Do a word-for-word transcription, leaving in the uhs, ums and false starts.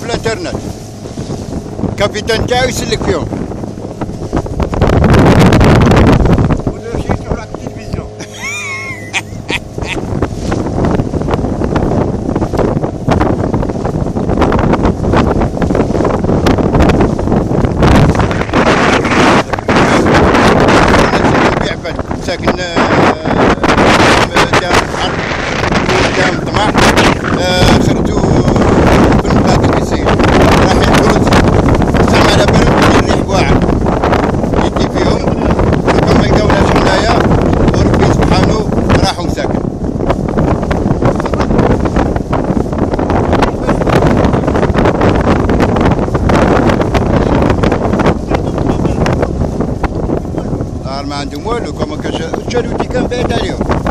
الانترنت. الكابيتان تاعو يسلك فيهم. ولا شي تروح على التلفزيون. ساكن دام الحرب ودام الطمع، خرجوا في المقاتل كيسير رايحين دروز، سمع على بالهم الريح واعر يدي فيهم، وكما يلقاوناش هنايا وربي سبحانه راحوا مساكن. ما عندهم والو، كما كان شالوا اللي كان بعيد عليهم.